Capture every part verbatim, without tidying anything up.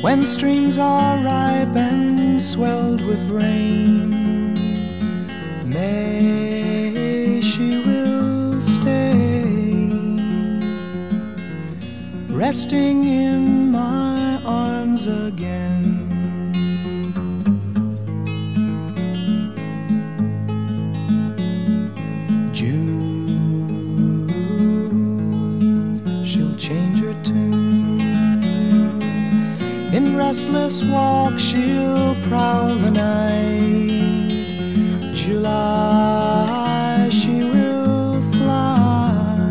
when streams are ripe and swelled with rain. May she will stay, resting in my arms again. June, she'll change her tune. In restless walk she'll prowl the night. July, she will fly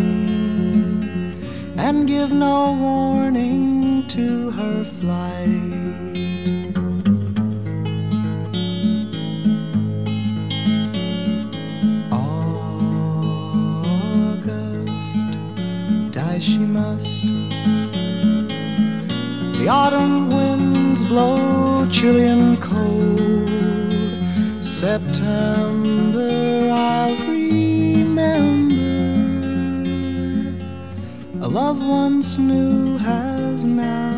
and give no warning to her flight. August, die she must. The autumn winds blow chilly and cold. September I'll remember. A love once new has now